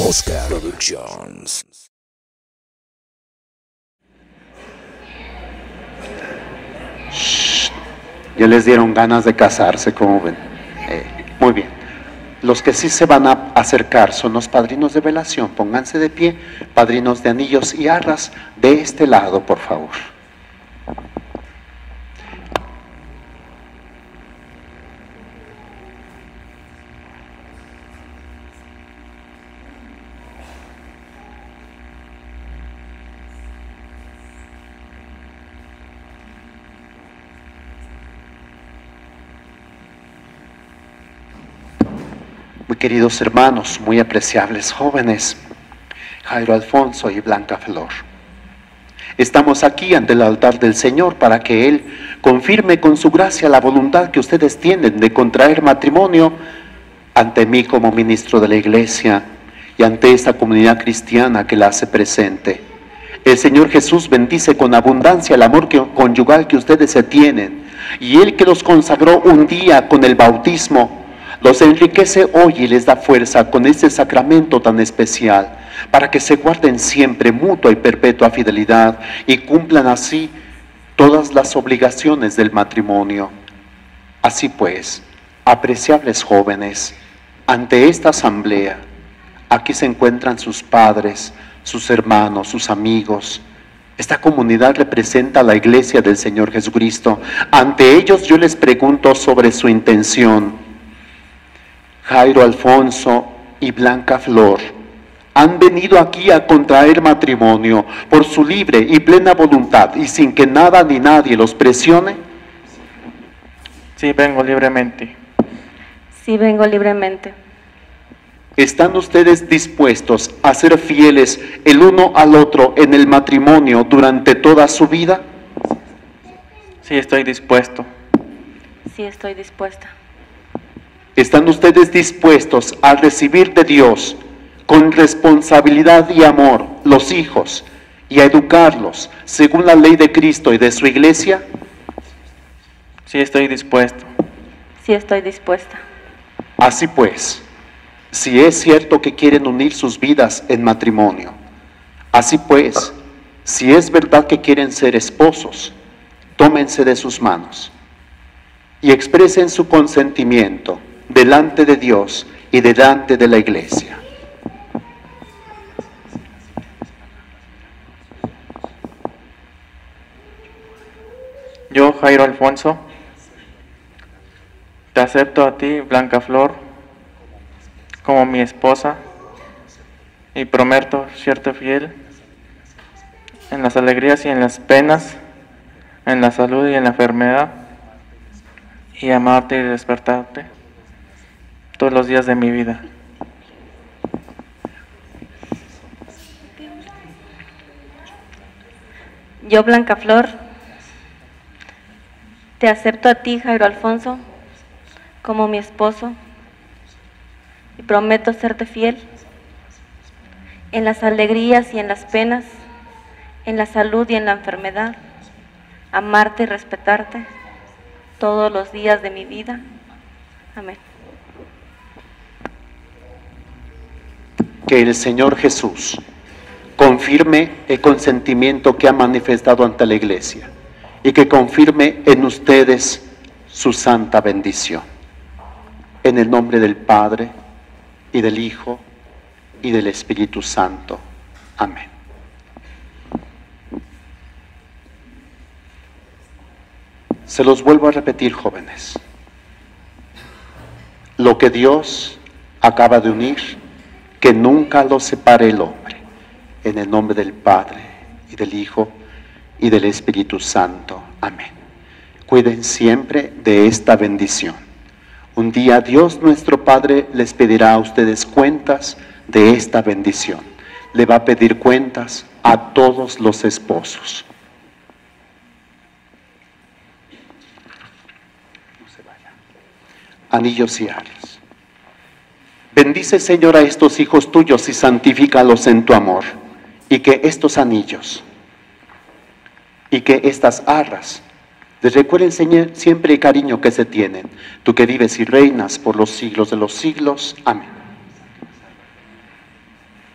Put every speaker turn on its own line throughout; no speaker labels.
Oscar Productions.
Ya les dieron ganas de casarse, como ven. Muy bien. Los que sí se van a acercar son los padrinos de velación. Pónganse de pie, padrinos de anillos y arras, de este lado, por favor. Muy queridos hermanos, muy apreciables jóvenes, Jairo Alfonso y Blanca Flor, estamos aquí ante el altar del Señor para que Él confirme con su gracia la voluntad que ustedes tienen de contraer matrimonio ante mí como ministro de la Iglesia y ante esta comunidad cristiana que la hace presente. El Señor Jesús bendice con abundancia el amor conyugal que ustedes se tienen, y Él que los consagró un día con el bautismo, los enriquece hoy y les da fuerza con este sacramento tan especial, para que se guarden siempre mutua y perpetua fidelidad y cumplan así todas las obligaciones del matrimonio. Así pues, apreciables jóvenes, ante esta asamblea, aquí se encuentran sus padres, sus hermanos, sus amigos. Esta comunidad representa a la Iglesia del Señor Jesucristo. Ante ellos yo les pregunto sobre su intención. Jairo Alfonso y Blanca Flor han venido aquí a contraer matrimonio por su libre y plena voluntad y sin que nada ni nadie los presione.
Sí, vengo libremente.
Sí, vengo libremente.
¿Están ustedes dispuestos a ser fieles el uno al otro en el matrimonio durante toda su vida?
Sí, estoy dispuesto.
Sí, estoy dispuesta.
¿Están ustedes dispuestos a recibir de Dios con responsabilidad y amor los hijos y a educarlos según la ley de Cristo y de su Iglesia?
Sí, estoy dispuesto.
Sí, estoy dispuesta.
Así pues, si es cierto que quieren unir sus vidas en matrimonio, así pues, si es verdad que quieren ser esposos, tómense de sus manos y expresen su consentimiento delante de Dios y delante de la Iglesia.
Yo, Jairo Alfonso, te acepto a ti, Blanca Flor, como mi esposa y prometo serte fiel en las alegrías y en las penas, en la salud y en la enfermedad, y amarte y despertarte todos los días de mi vida.
Yo, Blanca Flor, te acepto a ti, Jairo Alfonso, como mi esposo y prometo serte fiel en las alegrías y en las penas, en la salud y en la enfermedad, amarte y respetarte todos los días de mi vida. Amén.
Que el Señor Jesús confirme el consentimiento que ha manifestado ante la Iglesia y que confirme en ustedes su santa bendición. En el nombre del Padre, y del Hijo, y del Espíritu Santo. Amén. Se los vuelvo a repetir, jóvenes. Lo que Dios acaba de unir, que nunca lo separe el hombre. En el nombre del Padre, y del Hijo, y del Espíritu Santo. Amén. Cuiden siempre de esta bendición. Un día Dios nuestro Padre les pedirá a ustedes cuentas de esta bendición. Le va a pedir cuentas a todos los esposos. No se vaya. Anillos y aros. Bendice, Señor, a estos hijos tuyos y santifícalos en tu amor. Y que estos anillos y que estas arras les recuerden, Señor, siempre el cariño que se tienen. Tú que vives y reinas por los siglos de los siglos. Amén.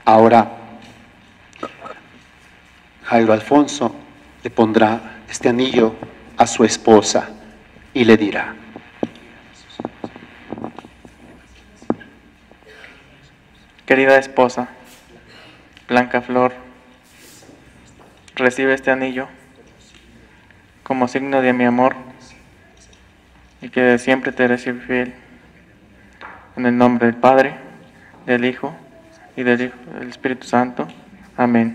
Ahora, Jairo Alfonso le pondrá este anillo a su esposa y le dirá:
querida esposa, Blanca Flor, recibe este anillo como signo de mi amor y que siempre te seré fiel. En el nombre del Padre, del Hijo y del Espíritu Santo. Amén.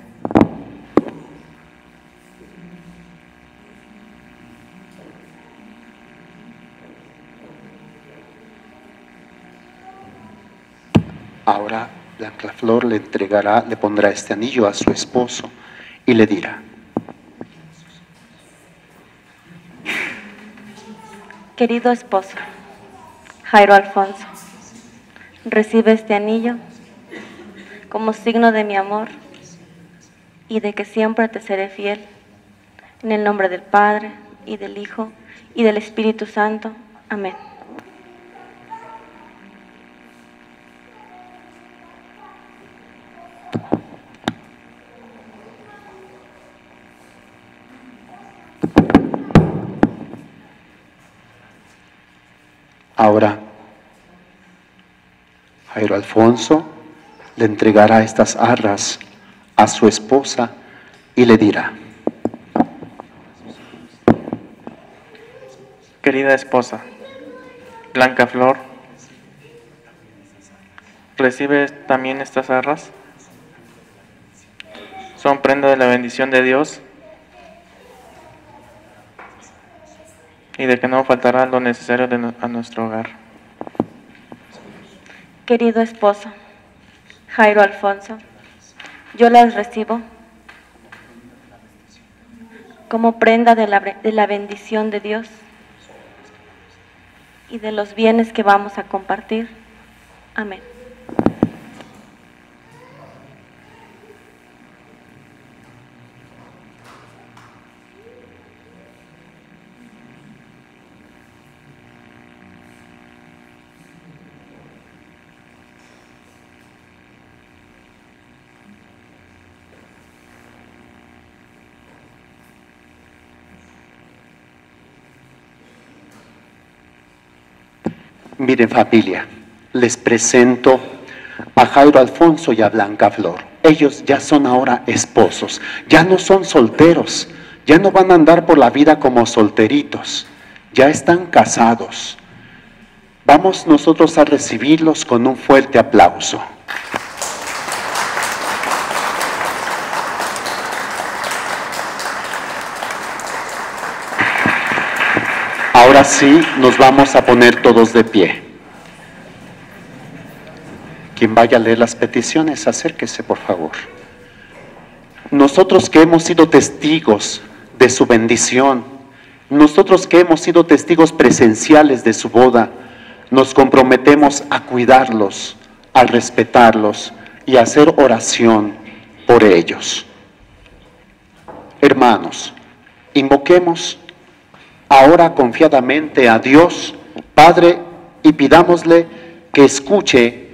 Ahora Blanca Flor le pondrá este anillo a su esposo y le dirá:
querido esposo, Jairo Alfonso, recibe este anillo como signo de mi amor y de que siempre te seré fiel. En el nombre del Padre, y del Hijo, y del Espíritu Santo. Amén.
Ahora, Jairo Alfonso le entregará estas arras a su esposa y le dirá:
querida esposa, Blanca Flor, recibe también estas arras. Son prenda de la bendición de Dios y de que no faltará lo necesario a nuestro hogar.
Querido esposo, Jairo Alfonso, yo las recibo como prenda de la bendición de Dios y de los bienes que vamos a compartir. Amén.
Miren, familia, les presento a Jairo Alfonso y a Blanca Flor. Ellos ya son ahora esposos, ya no son solteros, ya no van a andar por la vida como solteritos, ya están casados. Vamos nosotros a recibirlos con un fuerte aplauso. Ahora sí, nos vamos a poner todos de pie. Quien vaya a leer las peticiones, acérquese, por favor. Nosotros que hemos sido testigos de su bendición, nosotros que hemos sido testigos presenciales de su boda, nos comprometemos a cuidarlos, a respetarlos y a hacer oración por ellos. Hermanos, invoquemos ahora confiadamente a Dios Padre y pidámosle que escuche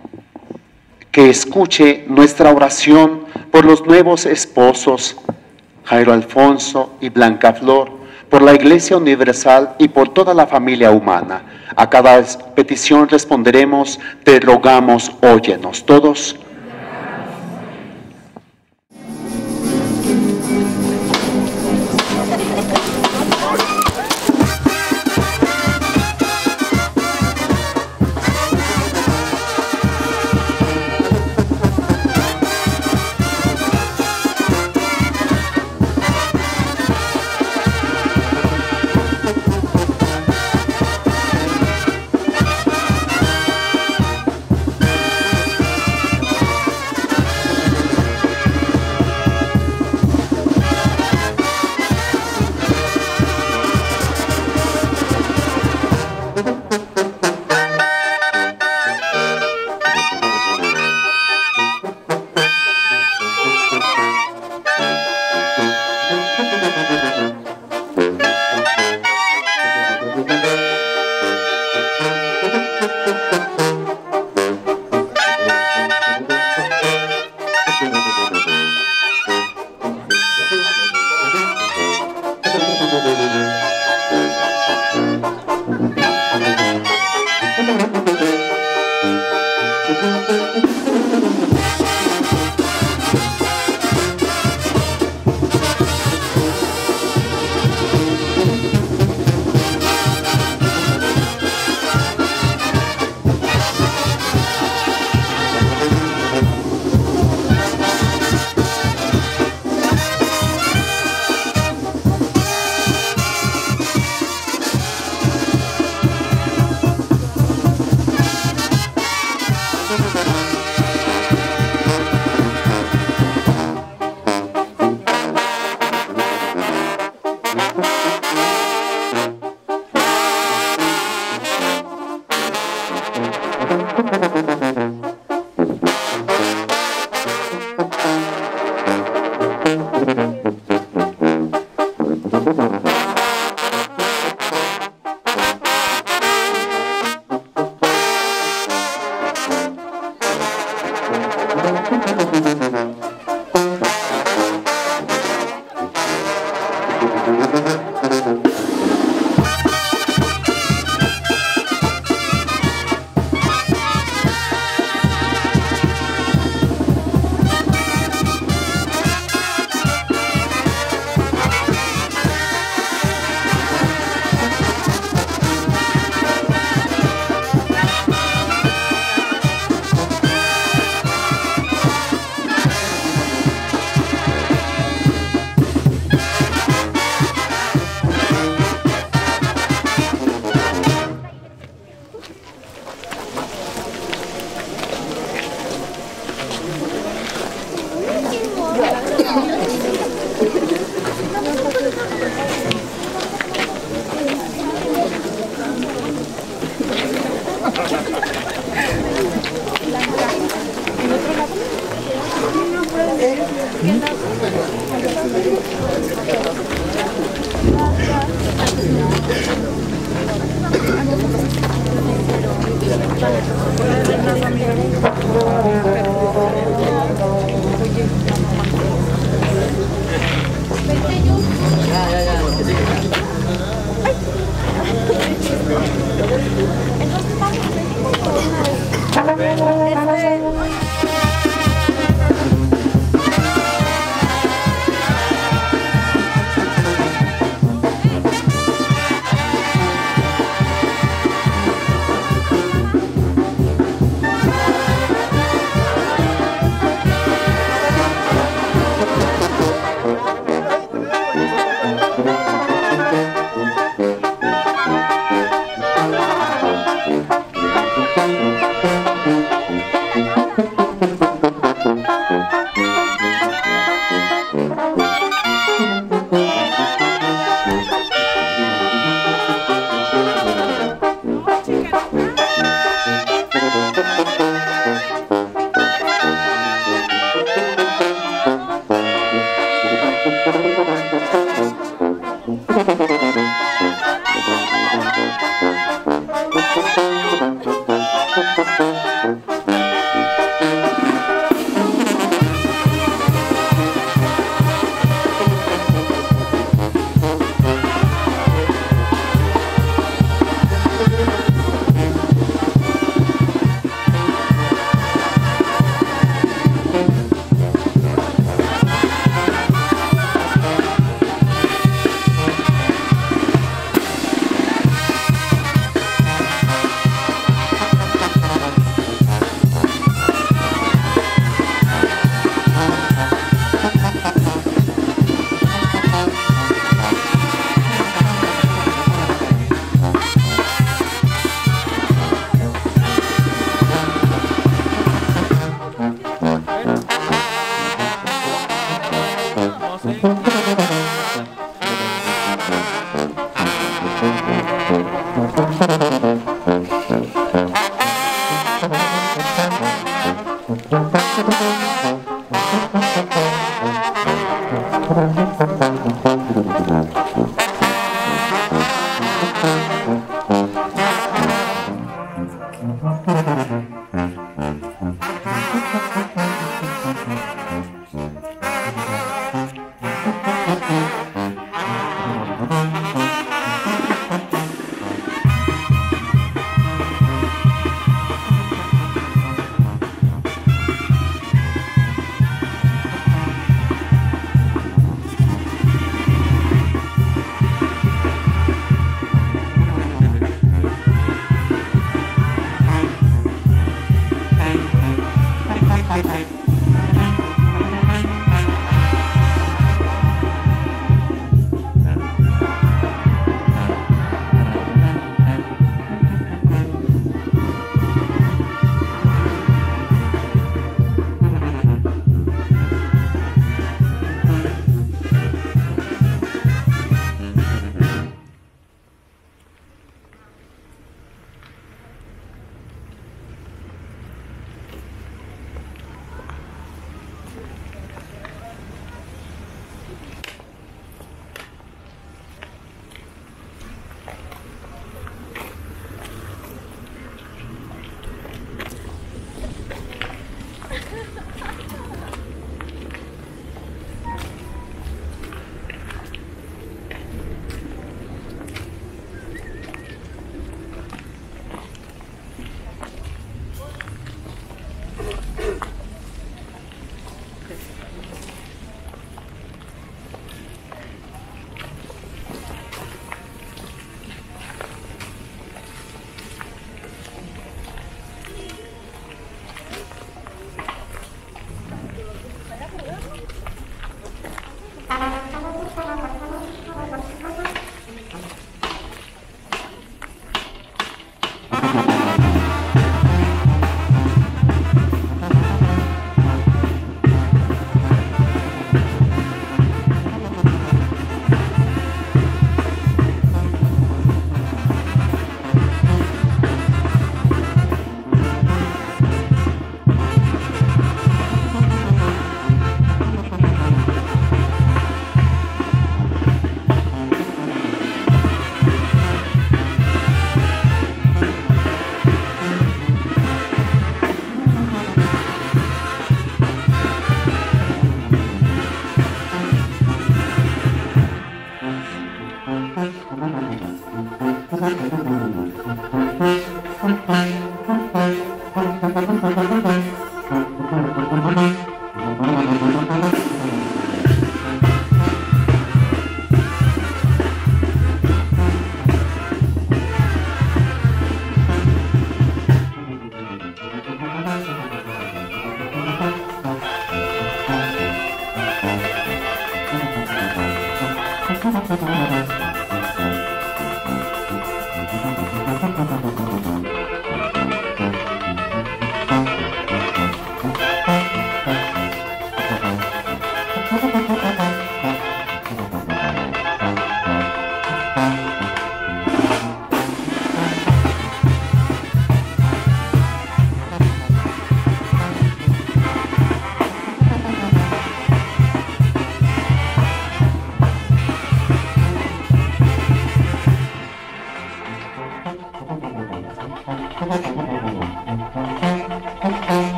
nuestra oración por los nuevos esposos, Jairo Alfonso y Blanca Flor, por la Iglesia Universal y por toda la familia humana. A cada petición responderemos: te rogamos, óyenos. Todos.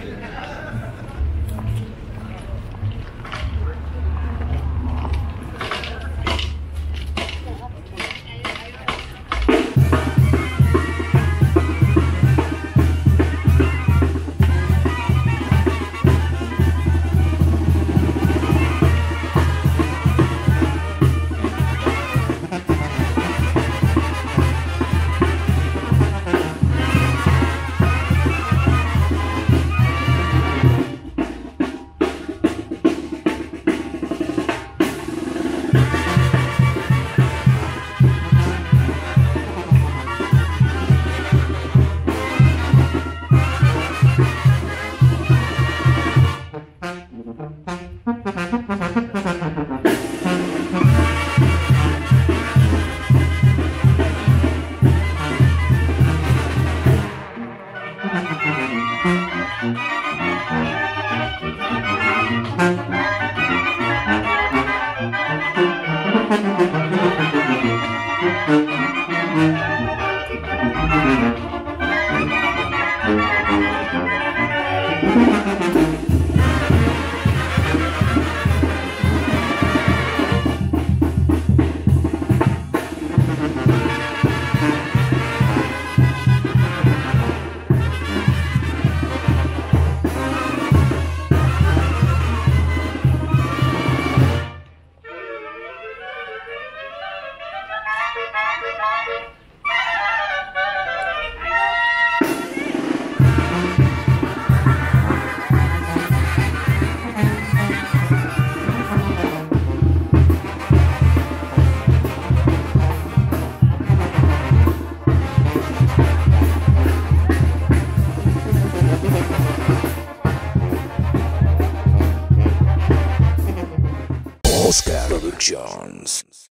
Oscar Productions.